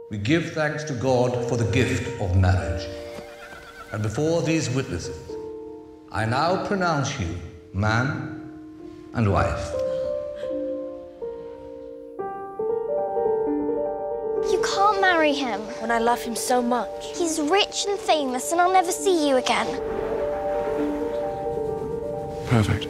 we give thanks to God for the gift of marriage. And before these witnesses, I now pronounce you man and wife. You can't marry him. When I love him so much. He's rich and famous, and I'll never see you again. Perfect.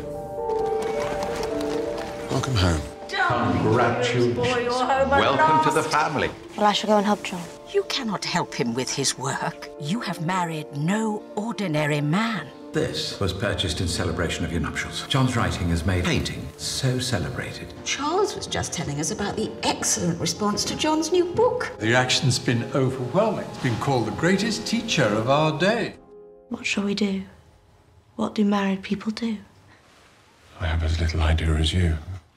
Welcome home. Congratulations. Welcome to the family. Well, I shall go and help John. You cannot help him with his work. You have married no ordinary man. This was purchased in celebration of your nuptials. John's writing has made painting so celebrated. Charles was just telling us about the excellent response to John's new book. The reaction's been overwhelming. It's been called the greatest teacher of our day. What shall we do? What do married people do? I have as little idea as you.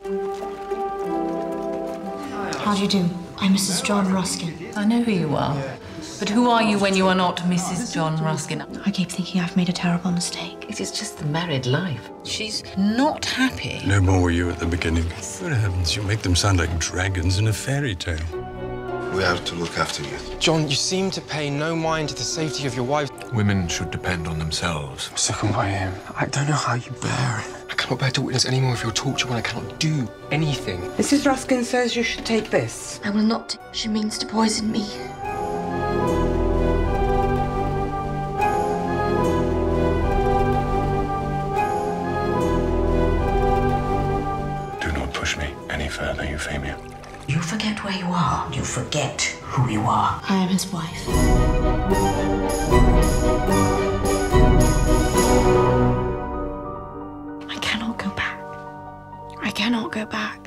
How do you do? I'm Mrs. John Ruskin. I know who you are. But who are you when you are not Mrs. John Ruskin? I keep thinking I've made a terrible mistake. It is just the married life. She's not happy. No more were you at the beginning. Good heavens, you make them sound like dragons in a fairy tale. We have to look after you. John, you seem to pay no mind to the safety of your wife. Women should depend on themselves. I'm sickened by him. I don't know how you bear it. I cannot bear to witness any more of your torture when I cannot do anything. Mrs. Ruskin says you should take this. I will not. She means to poison me. Do not push me any further, Euphemia. You forget where you are. You forget who you are. I am his wife. I cannot go back. I cannot go back.